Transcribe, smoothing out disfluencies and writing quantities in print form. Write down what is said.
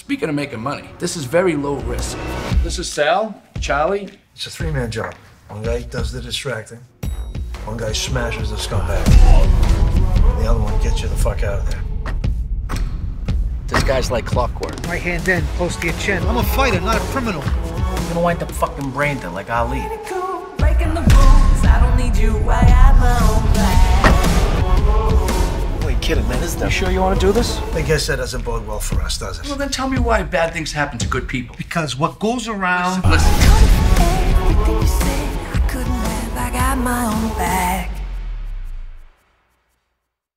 Speaking of making money, this is very low risk. This is Sal, Charlie. It's a three-man job. One guy does the distracting, one guy smashes the scumbag, and the other one gets you the fuck out of there. This guy's like clockwork. Right hand in, close to your chin. I'm a fighter, not a criminal. You're gonna wind up fucking brain dead like Ali. Breaking the rules, I don't need you, I got my own plan. Wait, kidding, man, isn't that? You sure you want to do this? I guess that doesn't bode well for us, does it? Well, then tell me why bad things happen to good people. Because what goes around... Listen. Everything you said, I couldn't have, I got my own back.